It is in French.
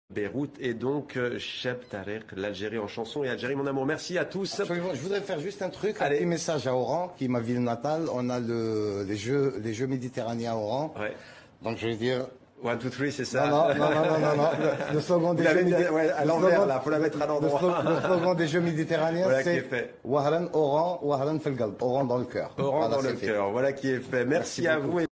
Beyrouth et donc Cheb Tarek, l'Algérie en chanson et Algérie mon amour. Merci à tous. Absolument. Je voudrais faire juste un truc, Allez. Un petit message à Oran, qui est ma ville natale. On a les jeux méditerranéens à Oran. Ouais. Donc je vais dire. 1, 2, 3, c'est ça? Non. Le slogan des jeux méditerranéens. À l'envers, là, faut la mettre à l'endroit. Le slogan des jeux méditerranéens, voilà c'est Wahran Oran, Wahran Felgalb. Oran dans le cœur. Oran dans le cœur. Voilà qui est fait. Merci à vous.